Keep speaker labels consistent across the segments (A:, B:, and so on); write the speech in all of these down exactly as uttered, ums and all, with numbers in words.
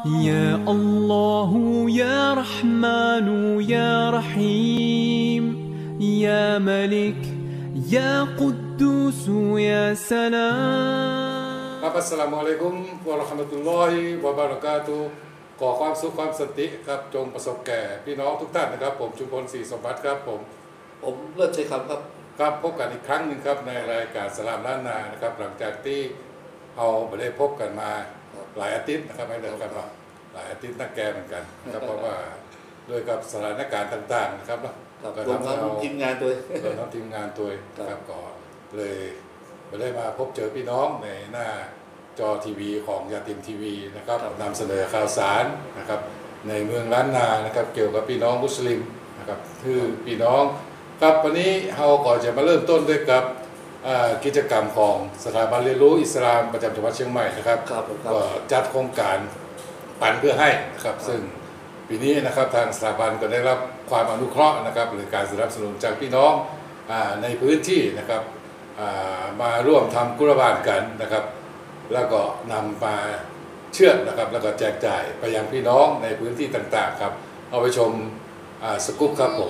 A: يا الله يا رحمن يا رحيم يا ملك يا قدوس يا سلام
B: ครับอัสสลามุอะลัยกุมวะเราะห์มะตุลลอฮิวะบะเราะกาตุฮ์ขอความสุขความสันติครับจงประสบแก่พี่น้องทุกท่านนะครับผมชุมพลศรีสมบัติครับผม
C: ผมเลิศชัยคำครับ
B: ครับพบกันอีกครั้งหนึ่งครับในรายการสลามล้านนานะครับหลังจากที่เอาไปได้พบกันมาหลายอาทิตย์นะครับไม่ได้กันมาหลายอาทิตย์นักแกเหมือนกันนะครับเพราะว่าด้วยกับสถานการณ์ต่างๆนะครับ
C: ก็ทำให้เราทีมงานตัว
B: เราทำทีมงานตัวนะครับก็เลยไปได้มาพบเจอพี่น้องในหน้าจอทีวีของยาติมทีวีนะครับนำเสนอข่าวสารนะครับในเมืองล้านนานะครับเกี่ยวกับพี่น้องมุสลิมนะครับคือพี่น้องครับวันนี้เราก็จะมาเริ่มต้นด้วยกับกิจกรรมของสถาบันเรียนรู้อิสลามประจำจังหวัดเชียงใหม่นะครับก็จัดโครงการปันเพื่อให้นะครับซึ่งปีนี้นะครับทางสถาบันก็ได้รับความอนุเคราะห์นะครับหรือการสนับสนุนจากพี่น้องในพื้นที่นะครับมาร่วมทำกุรบานกันนะครับแล้วก็นำมาเชื่อนะครับแล้วก็แจกจ่ายไปยังพี่น้องในพื้นที่ต่างๆครับเอาไปชมสกุ๊ปครับผม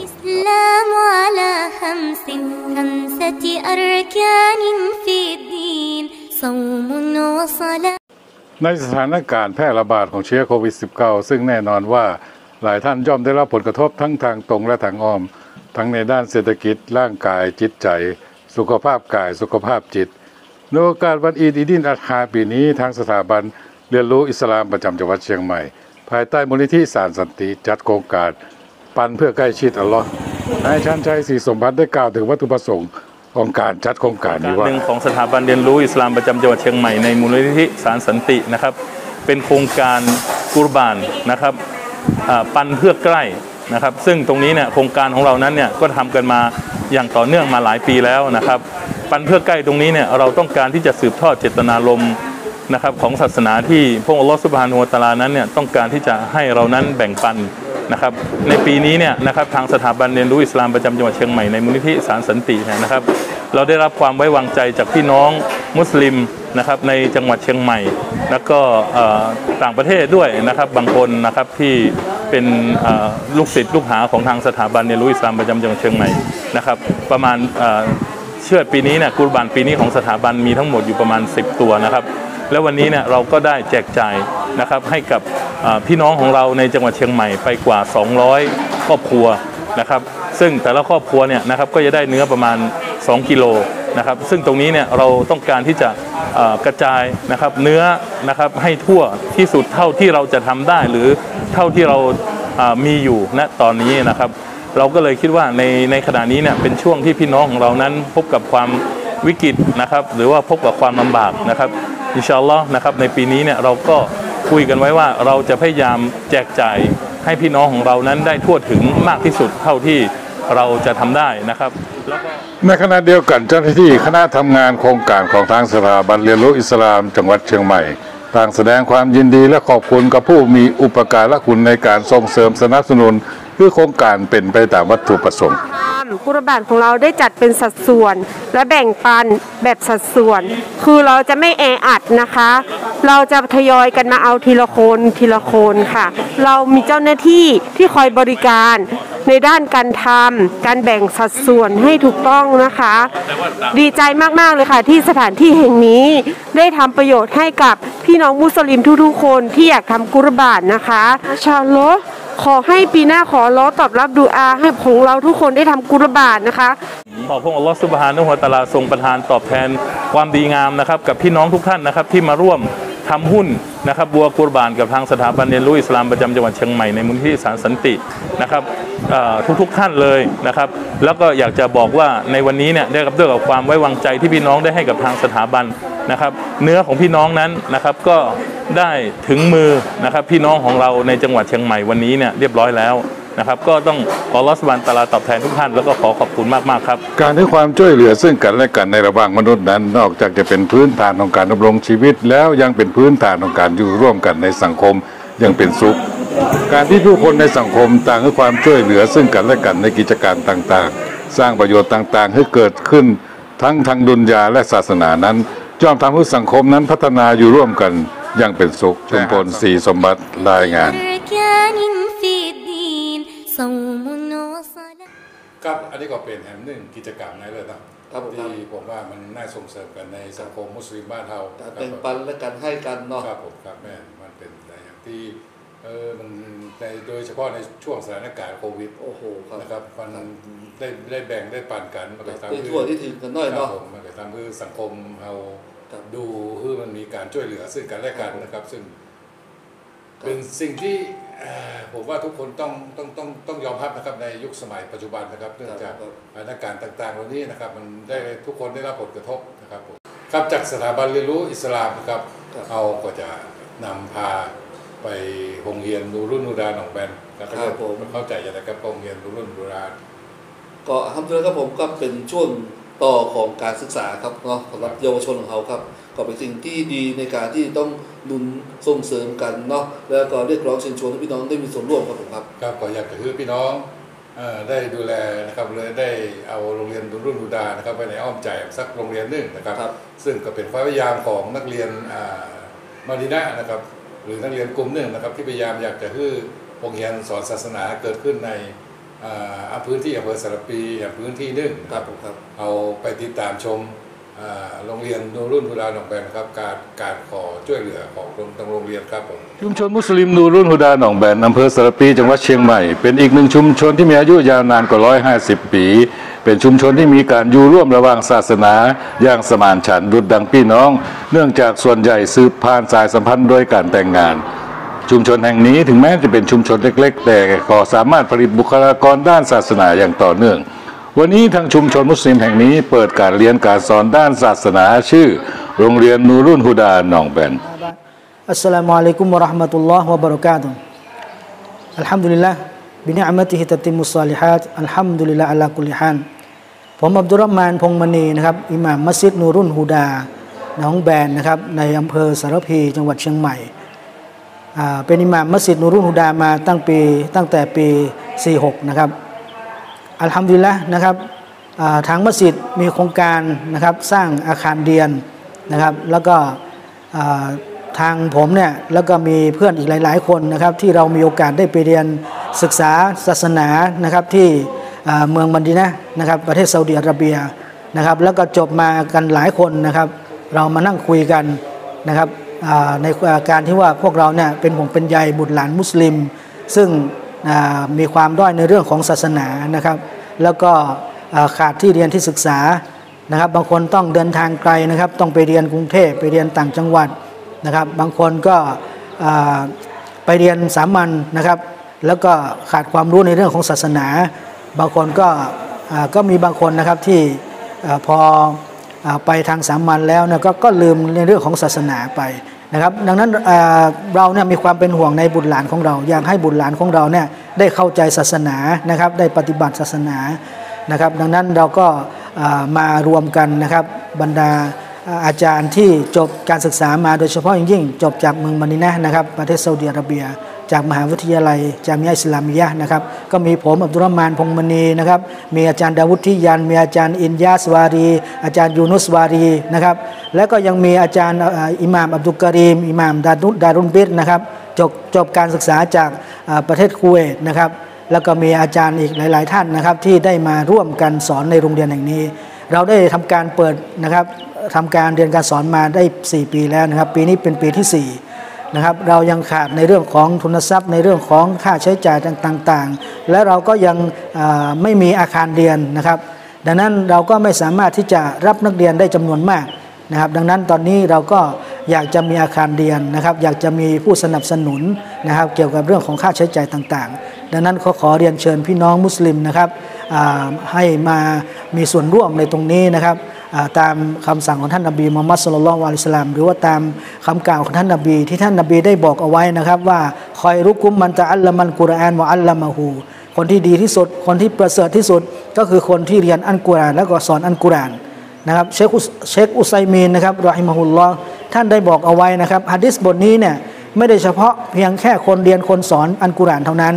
B: ในสถานการณ์แพร่ระบาดของเชื้อโควิด สิบเก้า ซึ่งแน่นอนว่าหลายท่านย่อมได้รับผลกระทบทั้งทางตรงและทางอ้อมทั้งในด้านเศรษฐกิจร่างกายจิตใจสุขภาพกายสุขภาพจิตในโอกาสวันอีดอีดินอัฎฮาปีนี้ทางสถาบันเรียนรู้อิสลามประจำจังหวัดเชียงใหม่ภายใต้มูลนิธิสารสันติจัดโครงการปันเพื่อใกล้ชิดอัลลอฮ์นายชันชัยศรีสมบัติได้กล่าวถึงวัตถุประสงค์ของการจัดโครงการนี้ว่า
D: หนึ่งของสถาบันเรียนรู้อิสลามประจำจังหวัดเชียงใหม่ในมูลนิธิสารสันตินะครับเป็นโครงการกุรบานนะครับปันเพื่อใกล้นะครับซึ่งตรงนี้เนี่ยโครงการของเรานั้นเนี่ยก็ทำกันมาอย่างต่อเนื่องมาหลายปีแล้วนะครับปันเพื่อใกล้ตรงนี้เนี่ยเราต้องการที่จะสืบทอดเจตนารมณ์นะครับของศาสนาที่พระองค์อัลเลาะห์ซุบฮานะฮูวะตะอาลานั้นเนี่ยต้องการที่จะให้เรานั้นแบ่งปันนะครับในปีนี้เนี่ยนะครับทางสถาบันเรียนรู้อิสลามประจำจังหวัดเชียงใหม่ในมูลนิธิสารสันตินะครับเราได้รับความไว้วางใจจากพี่น้องมุสลิมนะครับในจังหวัดเชียงใหม่แล้วก็ต่างประเทศด้วยนะครับบางคนนะครับที่เป็นลูกศิษย์ลูกหาของทางสถาบันเรียนรู้อิสลามประจำจังหวัดเชียงใหม่นะครับประมาณเชื่อปีนี้เนี่ยกุรบานปีนี้ของสถาบันมีทั้งหมดอยู่ประมาณสิบตัวนะครับแล้ววันนี้เนี่ยเราก็ได้แจกจ่ายนะครับให้กับพี่น้องของเราในจังหวัดเชียงใหม่ไปกว่าสองร้อยครอบครัวนะครับซึ่งแต่ละครอบครัวเนี่ยนะครับก็จะได้เนื้อประมาณสองกิโลนะครับซึ่งตรงนี้เนี่ยเราต้องการที่จะกระจายนะครับเนื้อนะครับให้ทั่วที่สุดเท่าที่เราจะทำได้หรือเท่าที่เรามีอยู่ณตอนนี้นะครับเราก็เลยคิดว่าในในขณะนี้เนี่ยเป็นช่วงที่พี่น้องของเรานั้นพบกับความวิกฤตนะครับหรือว่าพบกับความลำบากนะครับอินชาอัลลอฮ์นะครับในปีนี้เนี่ยเราก็คุยกันไว้ว่าเราจะพยายามแจกจ่ายให้พี่น้องของเรานั้นได้ทั่วถึงมากที่สุดเท่าที่เราจะทำได้นะครับแล้วก็
B: ในขณะเดียวกันเจ้าหน้าที่คณะทำงานโครงการของทางสถาบันเรียนรู้อิสลามจังหวัดเชียงใหม่ต่างแสดงความยินดีและขอบคุณกับผู้มีอุปการะคุณในการส่งเสริมสนับสนุนเพื่อโครงการเป็นไปตามวัตถุประสงค์
E: กุรบานของเราได้จัดเป็นสัดส่วนและแบ่งปันแบบสัดส่วนคือเราจะไม่แออัดนะคะเราจะทยอยกันมาเอาทีละคนทีละคนค่ะเรามีเจ้าหน้าที่ที่คอยบริการในด้านการทำการแบ่งสัดส่วนให้ถูกต้องนะคะดีใจมากๆเลยค่ะที่สถานที่แห่งนี้ได้ทำประโยชน์ให้กับพี่น้องมุสลิมทุกๆคนที่อยากทำกุรบานนะคะอินชาอัลลอฮ์ขอให้ปีหน้าขออัลเลาะห์ตอบรับดุอาให้ของเราทุกคนได้ทำกุรบานนะคะ
D: ขอพระองค์อัลเลาะห์ซุบฮานะฮูวะตะอาลาทรงประทานตอบแทนความดีงามนะครับกับพี่น้องทุกท่านนะครับที่มาร่วมทำหุ้นนะครับบัวกุรบานกับทางสถาบันเรียนรู้อิสลามประจำจังหวัดเชียงใหม่ในมูลนิธิสารสันตินะครับทุกๆท่านเลยนะครับแล้วก็อยากจะบอกว่าในวันนี้เนี่ยได้รับด้วยกับความไว้วางใจที่พี่น้องได้ให้กับทางสถาบันนะครับเนื้อของพี่น้องนั้นนะครับก็ได้ถึงมือนะครับพี่น้องของเราในจังหวัดเชียงใหม่วันนี้เนี่ยเรียบร้อยแล้วนะครับก็ต้องขออัลเลาะห์ซุบฮานะฮูวะตะอาลาตอบแทนทุกท่านแล้วก็ขอขอบคุณมากๆครับ
B: การให้ความช่วยเหลือซึ่งกันและกันในระหว่างมนุษย์นั้นนอกจากจะเป็นพื้นฐานของการดำรงชีวิตแล้วยังเป็นพื้นฐานของการอยู่ร่วมกันในสังคมอย่างเป็นสุขการที่ผู้คนในสังคมต่างให้ความช่วยเหลือซึ่งกันและกันในกิจการต่างๆสร้างประโยชน์ต่างๆให้เกิดขึ้นทั้งทางดุนยาและศาสนานั้นย่อมทำให้สังคมนั้นพัฒนาอยู่ร่วมกันยังเป็นสุขชุมพลศรีสมบัติรายงานครับอันนี้ก็เป็นแห่งหนึ่งกิจกรรมในเลยนะครับที่ผมว่ามันน่าส่งเสริมกันในสังคมมุสลิมบ้านเรา
C: การแบ่งปันและการให้กันเนาะ
B: ครับผมครับแม่มันเป็นอย่างที่เออมันในโดยเฉพาะในช่วงสถานการณ์โควิด
C: โอ้โห
B: นะครับมันได้ได้แบ่งได้ปันกันมันก็ทำให้
C: ทั่วที่ถึงกันน้อยเนาะ
B: มันก็ทำให้สังคมเราดูคือมันมีการช่วยเหลือซึ่งกันและกันนะครับซึ่งเป็นสิ่งที่ผมว่าทุกคนต้องต้องต้องต้องยอมรับนะครับในยุคสมัยปัจจุบันนะครับเนื่องจากสถานการณ์ต่างๆเหล่านี้นะครับมันได้ทุกคนได้รับผลกระทบนะครับผมครับจากสถาบันเรียนรู้อิสลามนะครับเราก็จะนำพาไปโรงเรียนนูรุ่นนูดาหนองแบนนะครับผมเข้าใจอย่างไรครับโรงเรียนนูรุ่นนูดา
C: ก็ทำด้วยครับผมก็เป็นช่วงต่อของการศึกษาครับเนาะสำหรับเยาวชนของเขาครับก็เป็นสิ่งที่ดีในการที่ต้องหนุนส่งเสริมกันเนาะแล้วก็เรียกร้องเชิญชวนให้พี่น้องได้มีส่วนร่วมครับผมครับ
B: ครับก็อยากจะให้พี่น้องได้ดูแลนะครับเลยได้เอาโรงเรียนรุ่นดูดานะครับไปในอ้อมใจสักโรงเรียนหนึ่งนะครับซึ่งก็เป็นความพยายามของนักเรียนมาดีนะนะครับหรือนักเรียนกลุ่มหนึ่งนะครับที่พยายามอยากจะให้โรงเรียนสอนศาสนาเกิดขึ้นในพื้นที่อำเภอสารปีอย่างพื้นที่หนึ่งครับครับเอาไปติดตามชมโรงเรียนนูรุ่นนูดาหนองแบนครับการการขอช่วยเหลือของทางโรงเรียนครับผมชุมชนมุสลิมนูรุ่นนูดาหนองแบนอำเภอสารปีจังหวัดเชียงใหม่เป็นอีกหนึ่งชุมชนที่มีอายุยาวนานกว่าร้อยห้าสิบปีเป็นชุมชนที่มีการอยู่ร่วมระหว่างศาสนาอย่างสมานฉันท์ดุจดังพี่น้องเนื่องจากส่วนใหญ่สืบผ่านสายสัมพันธ์โดยการแต่งงานชุมชนแห่งนี้ถึงแม้จะเป็นชุมชนเล็กๆแต่ก็สามารถผลิตบุคลากรด้านศาสนาอย่างต่อเนื่องวันนี้ทางชุมชนมุสลิมแห่งนี้เปิดการเรียนการสอนด้านศาสนาชื่อโรงเรียนนูรุ่นฮุดาหนองแบน
F: อัสสลามุอะลัยกุมวะเราะห์มะตุลลอฮ์วะบะเราะกาตุฮ์อัลฮัมดุลิลลาห์บินิอ์มะติฮิตัติมุศศอลิฮาตอัลฮัมดุลิลลาห์อะลากุลิฮาลผมอับดุลเราะห์มานพงษ์มณีนะครับอิหม่ามมัสยิดนูรุ่นฮุดาหนองแบนนะครับในอำเภอสารพีจังหวัดเชียงใหม่เป็นอิหม่ามมัสยิดนูรุ่นฮุดามาตั้งปีตั้งแต่ปีสี่สิบหกนะครับอัลฮัมดุลิลละห์นะครับทางมัสยิดมีโครงการนะครับสร้างอาคารเรียนนะครับแล้วก็ทางผมเนี่ยแล้วก็มีเพื่อนอีกหลายๆคนนะครับที่เรามีโอกาสได้ไปเรียนศึกษาศาสนานะครับที่เมืองมะดีนะห์นะครับประเทศซาอุดิอาระเบียนะครับแล้วก็จบมากันหลายคนนะครับเรามานั่งคุยกันนะครับในการที่ว่าพวกเราเนี่ยเป็นห่วงเป็นใยบุตรหลานมุสลิมซึ่งมีความด้อยในเรื่องของศาสนานะครับแล้วก็ขาดที่เรียนที่ศึกษานะครับบางคนต้องเดินทางไกลนะครับต้องไปเรียนกรุงเทพไปเรียนต่างจังหวัดนะครับบางคนก็ไปเรียนสามัญนะครับแล้วก็ขาดความรู้ในเรื่องของศาสนาบางคนก็ก็มีบางคนนะครับที่พอไปทางสามัญแล้วเนี่ย ก, ก็ลืมในเรื่องของศาสนาไปนะครับดังนั้นเราเนี่ยมีความเป็นห่วงในบุตรหลานของเราอยากให้บุตรหลานของเราเนี่ยได้เข้าใจศาสนานะครับได้ปฏิบัติศาสนานะครับดังนั้นเราก็มารวมกันนะครับบรรดาอาจารย์ที่จบการศึกษามาโดยเฉพาะอย่างยิ่งจบจากเมืองมะดีนะห์นะครับประเทศซาอุดิอาระเบียจากมหาวิทยาลัยจามิอะห์อิสลามียะห์นะครับก็มีผมอับดุลเราะห์มานพงษ์มณีนะครับมีอาจารย์ดาวุฒิทิยันมีอาจารย์อินยาสวารีอาจารย์ยูนุสวารีนะครับและก็ยังมีอาจารย์อิหม่ามอับดุลกะรีมอิหม่ามดารุดารุนบิรนะครับจบจบการศึกษาจากประเทศคูเวตนะครับแล้วก็มีอาจารย์อีกหลายๆท่านนะครับที่ได้มาร่วมกันสอนในโรงเรียนแห่งนี้เราได้ทำการเปิดนะครับทำการเรียนการสอนมาได้สี่ปีแล้วนะครับปีนี้เป็นปีที่สี่นะครับเรายังขาดในเรื่องของทุนทรัพย์ในเรื่องของค่าใช้จ่ายต่างๆและเราก็ยังไม่มีอาคารเรียนนะครับดังนั้นเราก็ไม่สามารถที่จะรับนักเรียนได้จำนวนมากนะครับดังนั้นตอนนี้เราก็อยากจะมีอาคารเรียนนะครับอยากจะมีผู้สนับสนุนนะครับเกี่ยวกับเรื่องของค่าใช้จ่ายต่างๆดังนั้นขอขอเรียนเชิญพี่น้องมุสลิมนะครับให้มามีส่วนร่วมในตรงนี้นะครับตามคำสั่งของท่านนบีมุฮัมมัดศ็อลลัลลอฮุอะลัยฮิวะซัลลัมหรือว่าตามคำกล่าวของท่านนบีที่ท่านนบีได้บอกเอาไว้นะครับว่าคอยรุกุมมันตะอัลละมันกุรอานวะอัลละมะฮูคนที่ดีที่สุดคนที่ประเสริฐที่สุดก็คือคนที่เรียนอัลกุรอานแล้วก็สอนอัลกุรอานนะครับเชคเชคอุซัยมีนนะครับรอฮิมะฮุลลอฮ์ท่านได้บอกเอาไว้นะครับหะดีษบทนี้เนี่ยไม่ได้เฉพาะเพียงแค่คนเรียนคนสอนอัลกุรอานเท่านั้นแต่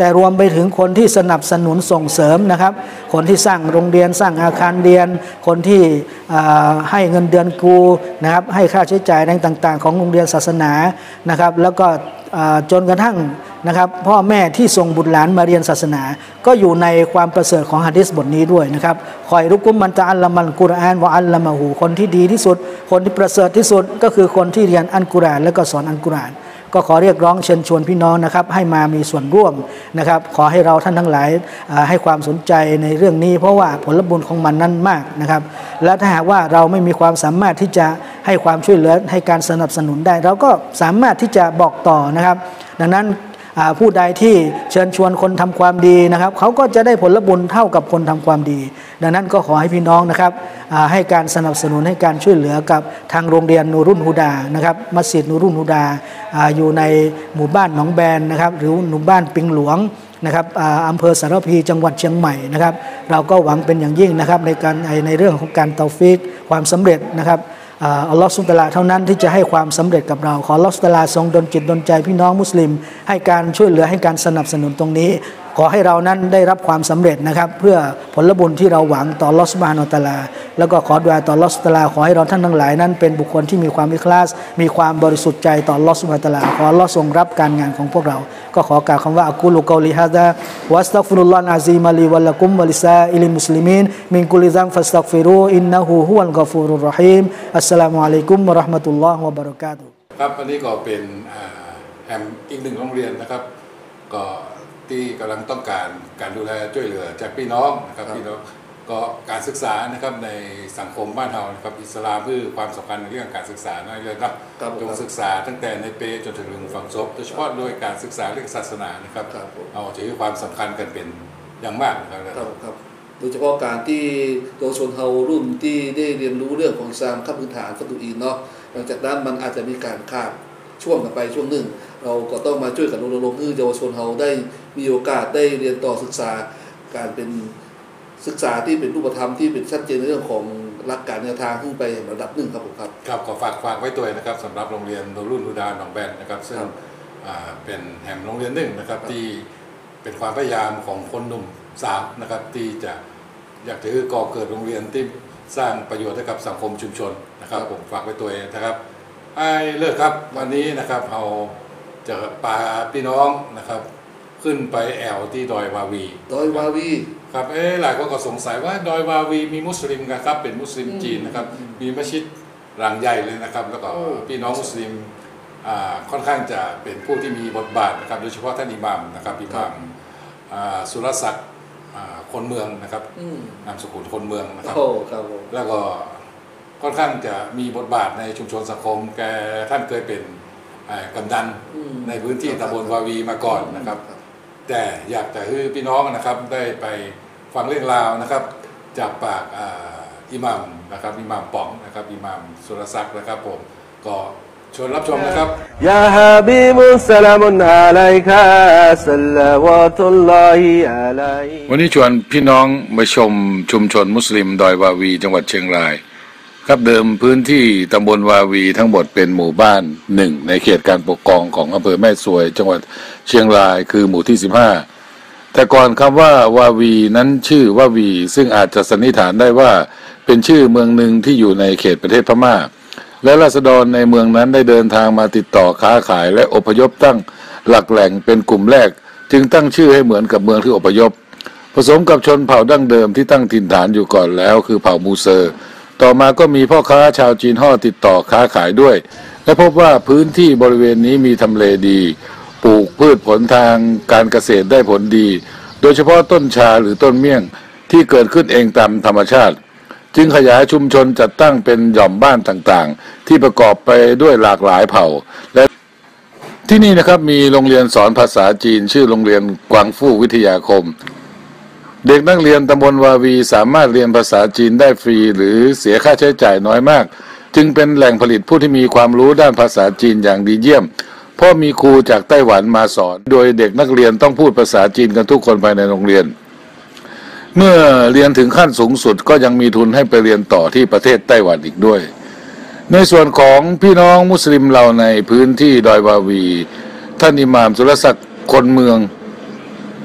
F: แต่รวมไปถึงคนที่สนับสนุนส่งเสริมนะครับคนที่สร้างโรงเรียนสร้างอาคารเรียนคนที่ให้เงินเดือนครูนะครับให้ค่าใช้จ่ายต่างๆของโรงเรียนศาสนานะครับแล้วก็จนกระทั่งนะครับพ่อแม่ที่ส่งบุตรหลานมาเรียนศาสนาก็อยู่ในความประเสริฐของหะดีษบทนี้ด้วยนะครับคอยรุกุมมันตะอัลละมัลกุรอานวะอัลละมะฮูคนที่ดีที่สุดคนที่ประเสริฐที่สุดก็คือคนที่เรียนอัลกุรอานและก็สอนอัลกุรอานก็ขอเรียกร้องเชิญชวนพี่น้องนะครับให้มามีส่วนร่วมนะครับขอให้เราท่านทั้งหลายให้ความสนใจในเรื่องนี้เพราะว่าผลบุญของมันนั้นมากนะครับและถ้าหากว่าเราไม่มีความสามารถที่จะให้ความช่วยเหลือให้การสนับสนุนได้เราก็สามารถที่จะบอกต่อนะครับดังนั้นผู้ใดที่เชิญชวนคนทำความดีนะครับเขาก็จะได้ผลบุญเท่ากับคนทำความดีดังนั้นก็ขอให้พี่น้องนะครับให้การสนับสนุนให้การช่วยเหลือกับทางโรงเรียนนูรุนฮูดานะครับมัสยิดนูรุนฮูดาอยู่ในหมู่บ้านหนองแบนนะครับหรือหมู่บ้านปิงหลวงนะครับอำเภอสารพีจังหวัดเชียงใหม่นะครับเราก็หวังเป็นอย่างยิ่งนะครับในการในเรื่องของการเตาฟิกความสำเร็จนะครับอัลลอฮฺซุบฮานะฮูวะตะอาลาเท่านั้นที่จะให้ความสำเร็จกับเราขออัลลอฮฺซุบฮานะฮูวะตะอาลาทรงดลจิตดลใจพี่น้องมุสลิมให้การช่วยเหลือให้การสนับสนุนตรงนี้ขอให้เรานั้นได้รับความสำเร็จนะครับเพื่อผลบุญที่เราหวังต่ออัลลอฮฺซุบฮานะฮูวะตะอาลาแล้วก็ขอดุอาต่ออัลลอฮฺซุบฮานะฮูวะตะอาลาขอให้เราท่านทั้งหลายนั้นเป็นบุคคลที่มีความอิคลาสมีความบริสุทธิ์ใจต่ออัลลอฮฺซุบฮานะฮูวะตะอาลาขออัลลอฮฺทรงรับการงานของพวกเราก็ขอกล่าวคำว่าอักูลุกอลิฮะซาวะอัสตัฆฟิรุลลอฮะอะซีมะลีวะละกุมวะลิซาอิลิมุสลิมีนมินกุลิซัมฟัสตัฆฟิรูอินนะฮูฮุวัลกอฟูรุรเราะฮีมอัสสลามุอะลัยกุมวะเราะห์มะตุลลอฮ์วะบะเราะกาตุฮ์
B: ครับอันนี้ก็เป็นแฮมอีกหนึ่งโรงเรียนนะครับก็ที่กำลังต้องการการดูแลช่วยเหลือจากพี่น้องนะครับพี่น้องก็การศึกษานะครับในสังคมบ้านเรานะครับอิสลามคือความสำคัญในเรื่องการศึกษานั่นเลยครับจงศึกษาตั้งแต่ในเปจนถึงฝังศพโดยเฉพาะโดยการศึกษาเรื่องศาสนานะครับเอาถือความสำคัญกันเป็นอย่างมากนะครับ
C: ครับโดยเฉพาะการที่เยาวชนเฮารุ่นที่ได้เรียนรู้เรื่องของอิสลามขั้นพื้นฐานฟัตุอีนเนาะหลังจากนั้นมันอาจจะมีการขาดช่วงกันไปช่วงหนึ่งเราก็ต้องมาช่วยกันรณรงค์ให้เยาวชนเฮาได้มีโอกาสได้เรียนต่อศึกษาการเป็นศึกษาที่เป็นรูปธรรมที่เป็นชัดเจนในเรื่องของหลักการแนวทางขึ้นไประดับหนึ่งครับผมครับ
B: ครับขอฝากฝากไว้ตัวนะครับสำหรับโรงเรียนนูรุนฮูดาหนองแบนนะครับซึ่งเป็นแห่งโรงเรียนหนึ่งนะครับที่เป็นความพยายามของคนหนุ่มสาวนะครับที่จะอยากจะก่อเกิดโรงเรียนที่สร้างประโยชน์ให้กับสังคมชุมชนนะครับผมฝากไว้ตัวเองนะครับไอ้เลิกครับวันนี้นะครับเราจะพาพี่น้องนะครับขึ้นไปแอวที่ดอยวาวี
C: ดอยวาวี
B: ครับเอ๊ะหลายคนก็สงสัยว่าดอยวาวีมีมุสลิมกันครับเป็นมุสลิมจีนนะครับมีมัสยิดหลังใหญ่เลยนะครับแล้วก็พี่น้องมุสลิมค่อนข้างจะเป็นผู้ที่มีบทบาทนะครับโดยเฉพาะท่านอิหม่ามนะครับอิหม่ามสุรศักดิ์คนเมืองนะครับนามสกุลคนเมืองนะครับแล้วก็ค่อนข้างจะมีบทบาทในชุมชนสังคมแกท่านเคยเป็นกำนันในพื้นที่ตำบลวาวีมาก่อนนะครับแต่อยากจะให้พี่น้องนะครับได้ไปฟังเรื่องราวนะครับจากปากอิหม่ามนะครับอิหม่ามป๋องนะครับอิหม่ามสุรศักดิ์นะครับผมก็ชวนรับชมนะครับ
G: ยาฮะบีบุสสลามุนอะลัยกะซัลลาวะตุลลอฮิอะลัย
B: วันนี้ชวนพี่น้องมาชมชุมชนมุสลิมดอยวาวีจังหวัดเชียงรายครับเดิมพื้นที่ตำบลวาวีทั้งหมดเป็นหมู่บ้านหนึ่งในเขตการปกครองของอำเภอแม่สวยจังหวัดเชียงรายคือหมู่ที่สิบห้าแต่ก่อนคำว่าวาวีนั้นชื่อวาวีซึ่งอาจจะสันนิษฐานได้ว่าเป็นชื่อเมืองหนึ่งที่อยู่ในเขตประเทศพม่าและราษฎรในเมืองนั้นได้เดินทางมาติดต่อค้าขายและอพยพตั้งหลักแหล่งเป็นกลุ่มแรกจึงตั้งชื่อให้เหมือนกับเมืองที่อพยพผสมกับชนเผ่าดั้งเดิมที่ตั้งถิ่นฐานอยู่ก่อนแล้วคือเผ่ามูเซอร์ต่อมาก็มีพ่อค้าชาวจีนฮ่อติดต่อค้าขายด้วยและพบว่าพื้นที่บริเวณนี้มีทำเลดีปลูกพืชผลทางการเกษตรได้ผลดีโดยเฉพาะต้นชาหรือต้นเมี่ยงที่เกิดขึ้นเองตามธรรมชาติจึงขยายชุมชนจัดตั้งเป็นหย่อมบ้านต่างๆที่ประกอบไปด้วยหลากหลายเผ่าและที่นี่นะครับมีโรงเรียนสอนภาษาจีนชื่อโรงเรียนกวางฟู่วิทยาคมเด็กนักเรียนตำบลวาวีสามารถเรียนภาษาจีนได้ฟรีหรือเสียค่าใช้จ่ายน้อยมากจึงเป็นแหล่งผลิตผู้ที่มีความรู้ด้านภาษาจีนอย่างดีเยี่ยมเพราะมีครูจากไต้หวันมาสอนโดยเด็กนักเรียนต้องพูดภาษาจีนกันทุกคนภายในโรงเรียนเมื่อเรียนถึงขั้นสูงสุดก็ยังมีทุนให้ไปเรียนต่อที่ประเทศไต้หวันอีกด้วยในส่วนของพี่น้องมุสลิมเราในพื้นที่ดอยวาวีท่านอิหม่ามสุรศักดิ์คนเมือง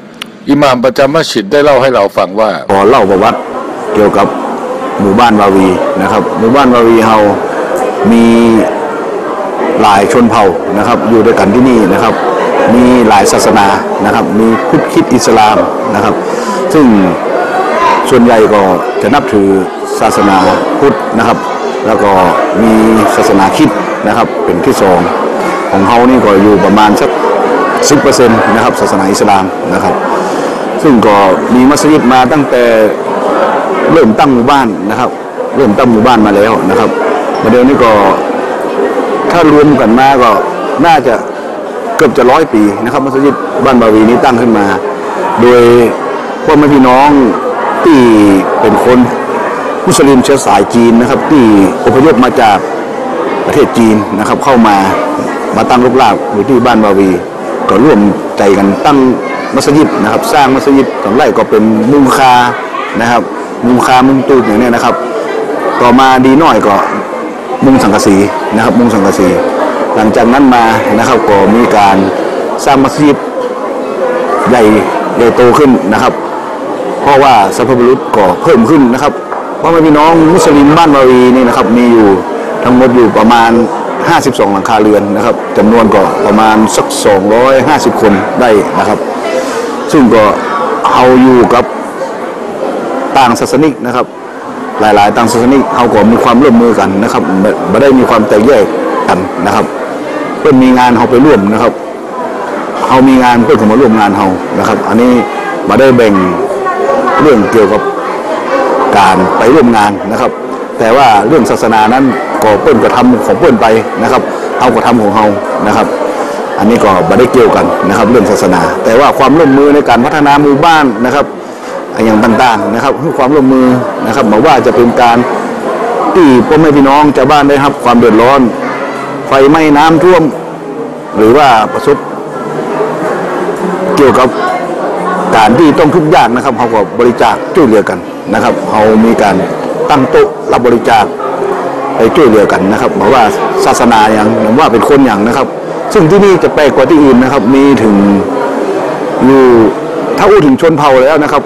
B: อิหม่ามประจำมัสยิดได้เล่าให้เราฟังว่า
H: ขอเล่าประวัติเกี่ยวกับหมู่บ้านวาวีนะครับหมู่บ้านวาวีเฮามีหลายชนเผ่านะครับอยู่ด้วยกันที่นี่นะครับมีหลายศาสนานะครับมีพุทธคริสต์อิสลามนะครับซึ่งส่วนใหญ่ก็จะนับถือศาสนาพุทธนะครับแล้วก็มีศาสนาคริสต์นะครับเป็นที่สองของเฮานี่ก็อยู่ประมาณสัก สิบเปอร์เซ็นต์ นะครับศาสนาอิสลามนะครับซึ่งก็มีมัสยิดมาตั้งแต่เริ่มตั้งหมู่บ้านนะครับเริ่มตั้งหมู่บ้านมาแล้วนะครับประเดี๋ยวนี้ก็ถ้ารวมกันมาก็น่าจะเกือบจะร้อยปีนะครับมัสยิดบ้านบาวีนี้ตั้งขึ้นมาโดยพ่อแม่พี่น้องที่เป็นคนมุสลิมเชื้อสายจีนนะครับที่อพยพมาจากประเทศจีนนะครับเข้ามามาตั้งรกรากอยู่ที่บ้านบาวีก็ร่วมใจกันตั้งมัสยิดนะครับสร้างมัสยิดสองไร่ก็เป็นมุงคานะครับมุงคามุงตูดอย่างนี้นะครับต่อมาดีหน่อยก็มุงสังกะสีนะครับมุงสังกะสีหลังจากนั้นมานะครับก็มีการสร้างมัสยิดใหญ่ใหญ่โตขึ้นนะครับเพราะว่าสัพพะรุษก็เพิ่มขึ้นนะครับเพราะว่าพี่น้องมุสลิมบ้านวาวีนี่นะครับมีอยู่ทั้งหมดอยู่ประมาณห้าสิบสองหลังคาเรือนนะครับจำนวนก็ประมาณสักสองร้อยห้าสิบคนได้นะครับซึ่งก็เอาอยู่กับต่างศาสนิกนะครับหลายๆต่างศาสนิกเขาก็มีความร่วมมือกันนะครับไม่ได้มีความแตกแยกกันนะครับเพื่อนมีงานเขาไปร่วมนะครับเขามีงานเพื่อนเขามาร่วมงานเขานะครับอันนี้มาได้แบ่งเรื่องเกี่ยวกับการไปร่วมงานนะครับแต่ว่าเรื่องศาสนานั้นก็เพื่อนกระทำของเพื่อนไปนะครับเอากระทำของเขานะครับอันนี้ก็ไม่ได้เกี่ยวกันนะครับเรื่องศาสนาแต่ว่าความร่วมมือในการพัฒนาหมู่บ้านนะครับอย่างต่างๆนะครับให้ความร่วมมือนะครับบอกว่าจะเป็นการที่พ่อแม่พี่น้องชาวบ้านได้รับความเดือดร้อนไฟไหม้น้ำท่วมหรือว่าประสบเกี่ยวกับการที่ต้องทุกข์ยากนะครับเขาก็บริจาคช่วยเหลือกันนะครับเขามีการตั้งโต๊ะรับบริจาคไปช่วยเหลือกันนะครับบอกว่าศาสนาอย่างหรือว่าเป็นคนอย่างนะครับซึ่งที่นี่จะแปลกกว่าที่อื่นนะครับมีถึงอยู่ถ้าพูดถึงชนเผ่าแล้วนะครับ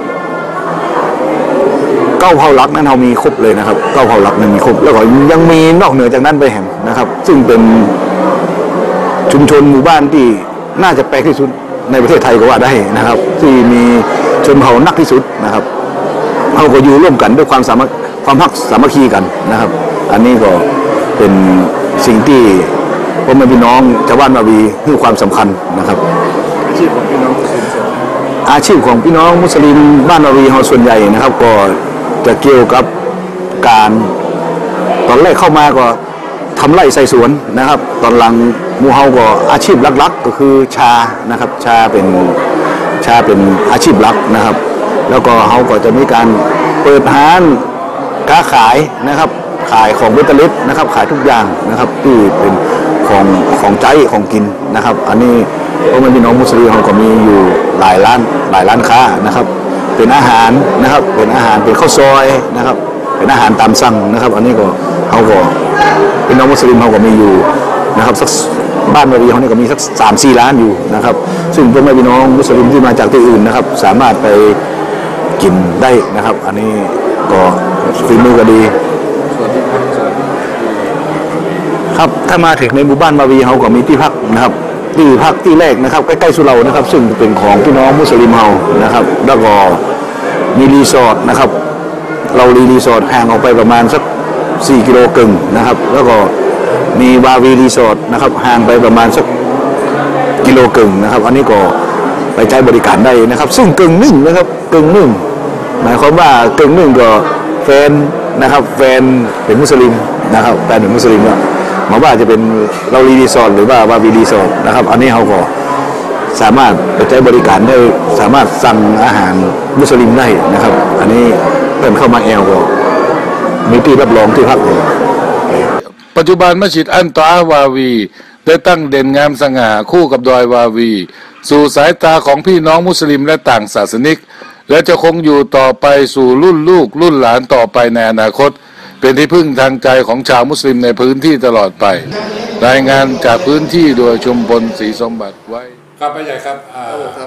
H: เก้าเผ่าหลักนั้นเรามีครบเลยนะครับเก้าเผ่าหลักนั้นมีครบแล้วก็ยังมีนอกเหนือจากนั้นไปแห่งนะครับซึ่งเป็นชุมชนหมู่บ้านที่น่าจะแปลกที่สุดในประเทศไทยก็ว่าได้นะครับที่มีชนเผ่านักที่สุดนะครับเขาก็อยู่ร่วมกันด้วยความสามัคความพักสามัคคีกันนะครับอันนี้ก็เป็นสิ่งที่พ่อแม่พี่น้องชาวบ้านวาวีให้ความสำคัญนะครับอาชีพของพี่น้องอาชีพของพี่น้องมุสลิมบ้านวาวีเขาส่วนใหญ่นะครับก็จะเกี่ยวกับการตอนแรกเข้ามาก็ทำไร่ใส่สวนนะครับตอนหลังมูเฮาก็อาชีพหลักๆก็คือชานะครับชาเป็นชาเป็นอาชีพหลักนะครับแล้วก็เขาก็จะมีการเปิดร้านค้าขายนะครับขายของเบตเตอร์ลิสนะครับขายทุกอย่างนะครับที่เป็นของของใจของกินนะครับอันนี้พวกมันพี่น้องมุสลิมเขาก็มีอยู่หลายร้านหลายร้านค้านะครับเป็นอาหารนะครับเป็นอาหารเป็นข้าวซอยนะครับเป็นอาหารตามสั่งนะครับอันนี้ก็เขาก็พี่น้องมุสลิมเขาก็มีอยู่นะครับสักบ้านวาวีเขาเนี่ยก็มีสักสามสี่ร้านอยู่นะครับซึ่งพวกแม่พี่น้องมุสลิมที่มาจากที่อื่นนะครับสามารถไปกินได้นะครับอันนี้ก็ฝีมือก็ดีครับถ้ามาถึงในหมู่บ้านวาวีเขาก็มีที่พักนะครับที่พักที่แรกนะครับใกล้ๆสุเหร่านะครับซึ่งเป็นของพี่น้องมุสลิมเขานะครับแล้วก็มีรีสอร์ทนะครับเรารีรีสอร์ทห่างออกไปประมาณสักสี่กิโลกึ่งนะครับแล้วก็มีวาวีรีสอร์ทนะครับห่างไปประมาณสักกิโลกึ่งนะครับอันนี้ก็ไปใช้บริการได้นะครับซึ่งกึ่งหนึ่งนะครับกึ่งหนึ่งหมายความว่ากึ่งหนึ่งก็แฟนนะครับแฟนเป็นมุสลิมนะครับแฟนเป็นมุสลิมก็หมายว่าจะเป็นเรารีรีสอร์ทหรือว่าวาวีรีสอร์ทนะครับอันนี้เขาก็สามารถไปใช้บริการได้สามารถสั่งอาหารมุสลิมได้นะครับอันนี้เพิ่มเข้ามาแอลก็มีที่รับรองที่พักเลย
B: ปัจจุบันมัสยิดอันตอาวาวีได้ตั้งเด่นงามสง่าคู่กับดอยวาวีสู่สายตาของพี่น้องมุสลิมและต่างศาสนิกและจะคงอยู่ต่อไปสู่รุ่นลูกรุ่นหลานต่อไปในอนาคตเป็นที่พึ่งทางใจของชาวมุสลิมในพื้นที่ตลอดไปรายงานจากพื้นที่โดยชุมพลศรีสมบัติไว้ครับพ่อใหญ่ครับ
C: ครับ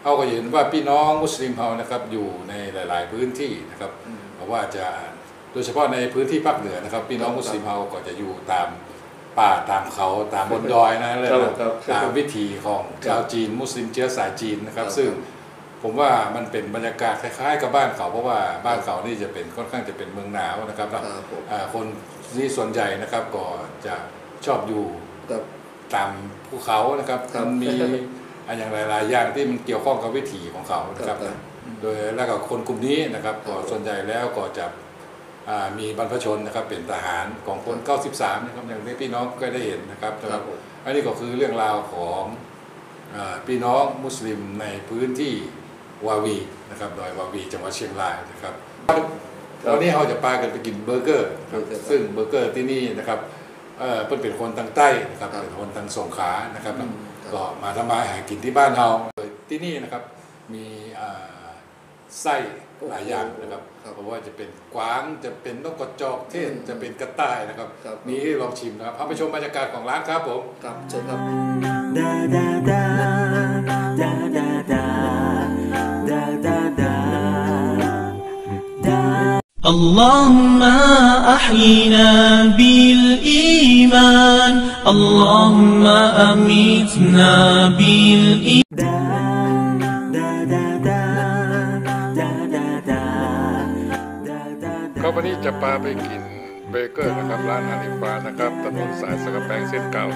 B: เขาก็เห็นว่าพี่น้องมุสลิมเขานะครับอยู่ในหลาย ๆพื้นที่นะครับเพราะว่าจะโดยเฉพาะในพื้นที่ภาคเหนือนะครับพี่น้องมุสลิมเขาก็จะอยู่ตามป่าตามเขาตามบนดอยนะเลยนะตามวิถีของชาวจีนมุสลิมเชื้อสายจีนนะครับซึ่งผมว่ามันเป็นบรรยากาศคล้ายๆกับบ้านเขาเพราะว่าบ้านเขานี่จะเป็นค่อนข้างจะเป็นเมืองหนาวนะครับคนที่ส่วนใหญ่นะครับก็จะชอบอยู่ตามภูเขานะครับมันมีอย่างหลายๆอย่างที่มันเกี่ยวข้องกับวิถีของเขานะครับโดยแล้วก็คนกลุ่มนี้นะครับก็ส่วนใหญ่แล้วก็จะมีบรรพชนนะครับเป็นทหารของคนเก้าสิบสามนะครับอย่างที่พี่น้องก็ได้เห็นนะครับอันนี้ก็คือเรื่องราวของพี่น้องมุสลิมในพื้นที่วาวีนะครับดอยวาวีจังหวัดเชียงรายนะครับวันนี้เราจะพากันไปกินเบอร์เกอร์ซึ่งเบอร์เกอร์ที่นี่นะครับเอ่อเพิ่นเป็นคนทางใต้นะครับเป็นคนทางสงขลานะครับก็มาทำมาหากินที่บ้านเราที่นี่นะครับมีไส้หลายอย่างนะครับเพราะว่าจะเป็นกวางจะเป็นนกกระจอกเทศจะเป็นกระต่ายนะครับนี่ลองชิมนะครับพาไปชมบรรยากาศของร้านครับผมครับเชิญครับ
A: اللهم أحينا بالإيمان اللهم أميتنا بالإيمان
B: ก็วันนี้จะพาไปกินเบเกอร์นะครับร้านฮานิฟานะครับถนนสายสักแปงเส้นเก่า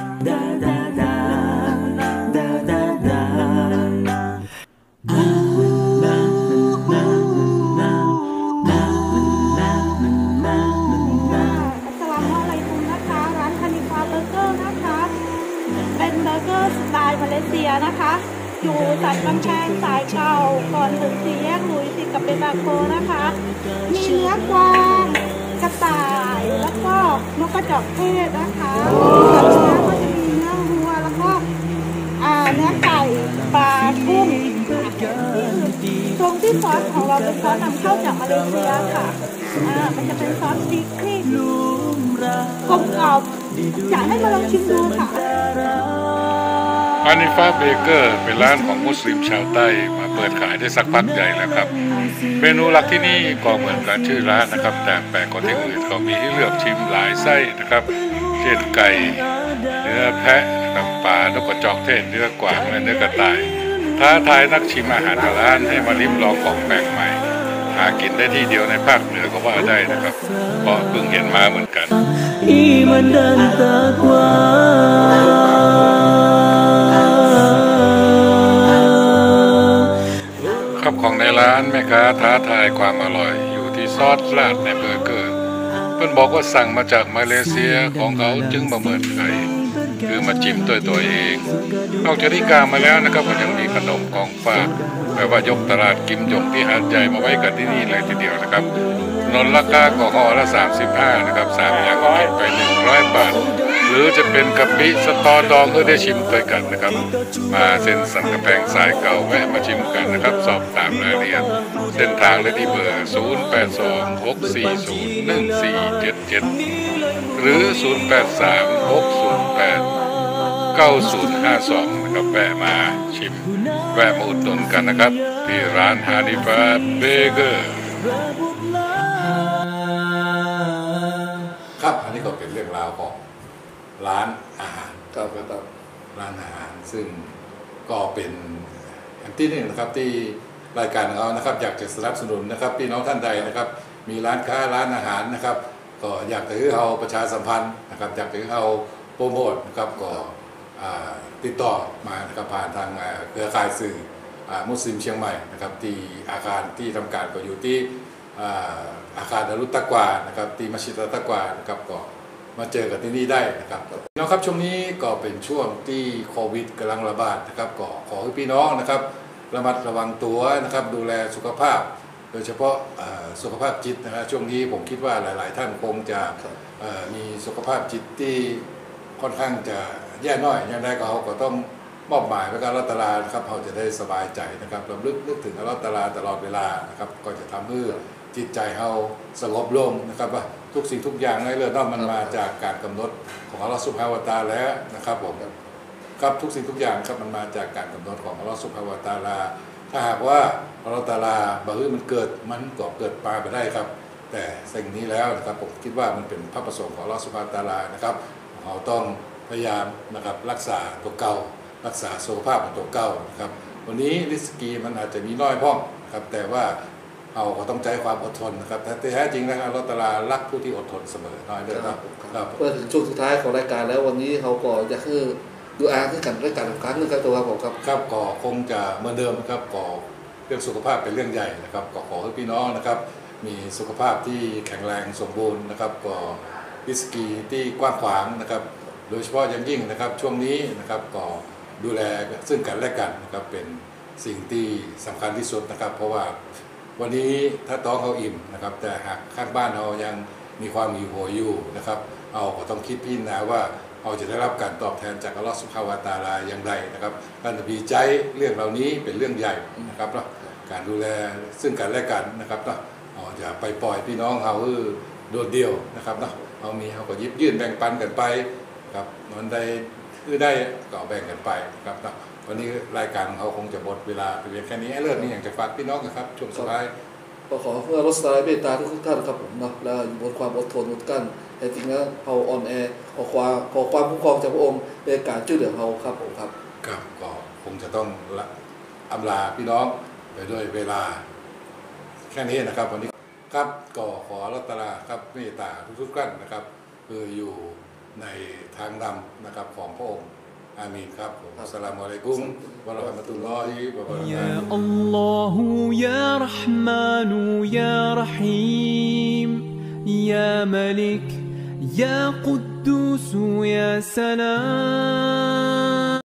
I: มาเลเซียนะคะอยู่สันกำแพงสายเก่าก่อนถึงสี่แยกลุยติดกับเปบาโคนะคะมีเนื้อกวางกระต่ายแล้วก็นกกระจอกเทศนะคะกับเนื้อก็จะมีเนื้อวัวแล้วก็เนื้อไก่ปลากุ้งตรงที่ซอสของเราเป็นซอสนำเข้าจากมาเลเซียค่ะมันจะเป็นซอสซีครีมกลมกล่อมอยากให้มาลองชิมดูค่ะ
B: ฮานิฟาเบเกอร์เป็นร้านของมุสลิมชาวใต้มาเปิดขายได้สักพักใหญ่แล้วครับเมนูหลักที่นี่ก็เหมือนกันชื่อร้านนะครับแต่แปลกกว่าที่อื่นเขามีให้เลือกชิมหลายไส้นะครับเช่นไก่เนื้อแพะกับปลานกกระจอกเทศเนื้อกวางและเนื้อกระต่ายท้าทายนักชิมอาหารร้านให้มาลิ้มลองของแปลกใหม่หากินได้ที่เดียวในภาคเหนือก็ว่าได้นะครับเพราะเพิ่งเห็นมาเหมือนกันครับของในร้านแม่ค้าท้าทายความอร่อยอยู่ที่ซอสราดในเบอร์เกอร์เพิ่นบอกว่าสั่งมาจากมาเลเซียของเขาจึงมาเหมือนใครคือมาจิ้มตัวตัวเองนอกจากที่กามาแล้วนะครับก็ยังมีขนมของฝากแปลว่ายกตลาดกิมยงที่หาดใหญ่มาไว้กันที่นี่เลยทีเดียวนะครับนนราคาก็ห่อละสามสิบห้านะครับสามอย่างก็คิดไปหนึ่งร้อยบาทหรือจะเป็นกะปิสตอดองก็ได้ชิมด้วยกันนะครับมาเส้นสันกำแพงสายเก่าแวะมาชิมกันนะครับสอบถามรายละเอียดเส้นทางได้ที่เบอร์ศูนย์ แปด สอง หก สี่ ศูนย์ หนึ่ง สี่ เจ็ด เจ็ดหรือศูนย์ แปด สาม หก ศูนย์ แปด เก้า ศูนย์ ห้า สองนะครับแวะมาชิมแวะมาอุดหนุนกันนะครับที่ร้านฮานิฟาเบเกอร์ครับอันนี้ก็เป็นเรื่องราวของร้านอาหารครับครับร้านอาหารซึ่งก็เป็นอันที่หนึ่งนะครับที่รายการของเรานะครับอยากจะสนับสนุนนะครับพี่น้องท่านใดนะครับมีร้านค้าร้านอาหารนะครับก็อยากจะให้เราประชาสัมพันธ์นะครับอยากจะให้เราโปรโมทนะครับก็ติดต่อมานะครับผ่านทางเครือข่ายสื่อมุสลิมเชียงใหม่นะครับที่อาคารที่ทำการก็อยู่ที่อาคารดารุตตะกวานะครับที่มัสยิดตะกวานะครับก็มาเจอกันที่นี่ได้นะครับพี่น้องครับช่วงนี้ก็เป็นช่วงที่โควิดกำลังระบาดนะครับก็ขอให้พี่น้องนะครับระมัดระวังตัวนะครับดูแลสุขภาพโดยเฉพาะสุขภาพจิตนะครับช่วงนี้ผมคิดว่าหลายๆท่านคงจะมีสุขภาพจิตที่ค่อนข้างจะแย่น้อยอย่างไรก็เขาก็ต้องมอบหมายไว้กับอัลเลาะห์ตะอาลานะครับเขาจะได้สบายใจนะครับระลึกนึกถึงอัลเลาะห์ตะอาลาตลอดเวลานะครับก็จะทำให้จิตใจเขาสงบลงนะครับว่าทุกสิ่งทุกอย่างในเรื่องนั้นมันมาจากการกำหนดของอัลเลาะห์ซุบฮานะฮูวะตะอาลาแล้วนะครับผมครับทุกสิ่งทุกอย่างครับมันมาจากการกำหนดของอัลเลาะห์ซุบฮานะฮูวะตะอาลาถ้าหากว่าอัลลอฮฺตะอาลาบ่ให้มันเกิดมันก็เกิดมาไม่ได้ครับแต่สิ่งนี้แล้วนะครับผมคิดว่ามันเป็นพระประสงค์ของอัลลอฮฺซุบฮานะฮูวะตะอาลานะครับเราต้องพยายามนะครับรักษาตัวเก่ารักษาสุขภาพของตัวเก่านะครับวันนี้ริสกีมันอาจจะมีน้อยพ้องนะครับแต่ว่าเราก็ต้องใจความอดทนนะครับแต่แท้จริงนะครับอัลลอฮฺตะอาลารักผู้ที่อดทนเสมอน้อยเลยครับครับ
C: เมื่อถึงช่วงสุดท้ายของรายการแล้ววันนี้เขาก็จะคือดูอาให้กันรายการอีกครั้งนึงครับตัวครับผมครับ
B: ครับก็คงจะเหมือนเดิมนะครับก็เรื่องสุขภาพเป็นเรื่องใหญ่นะครับก็ขอให้พี่น้องนะครับมีสุขภาพที่แข็งแรงสมบูรณ์นะครับก็ริสกีที่กว้างขวางนะครับโดยเฉพาะอย่างยิ่งนะครับช่วงนี้นะครับก็ดูแลซึ่งกันและกันนะครับเป็นสิ่งที่สำคัญที่สุดนะครับเพราะว่าวันนี้ถ้าท้องเขาอิ่มนะครับแต่หากข้างบ้านเรายังมีความหิวโหยอยู่นะครับเอาก็ต้องคิดพิจารณาว่าเราจะได้รับการตอบแทนจากอัลลอฮฺซุบฮานะฮูวะตะอาลาอย่างไรนะครับการนบีใจเรื่องเหล่านี้เป็นเรื่องใหญ่นะครับเนาะการดูแลซึ่งกันและกันนะครับเนาะเราจะไปปล่อยพี่น้องเขาโดดเดี่ยวนะครับเนาะเรามีเขาก็ยิบยื่นแบ่งปันกันไปครับมันได้คือได้ก็แบ่งกันไปนะครับเนาะวันนี้รายการของเขาคงจะหมดเวลาไปเพียงแค่นี้เรื่องนี้อยากจะฝากพี่น้องนะครับช่วงสุดท้าย
C: ก็ขอเพื่อรถสไลด์เมตตาทุกท่านครับผมเนาะแล้วบนความอดทนอดกั้นแต่จริงแล้วเราอ่อนแอขอความขอความคุ้มครองจากพระองค์ในการช่วยเหลือเราครับผมครับ
B: ครับก็คงจะต้องอำลาพี่น้องไปด้วยเวลาแค่นี้นะครับวันนี้ครับก็ขอรัตนาครับเมตตาทุกๆท่านนะครับคืออยู่ในทางนำนะครับของพระองค์อามีนครับอัสสลามุอะลัยกุมวะเราะห์มะตุลลอฮิวะบะเราะกาตุฮ์ยาอัลลอฮุยาเราะห์มานุยาเราะฮีมยามะลิกยากุดดูสยาสลาม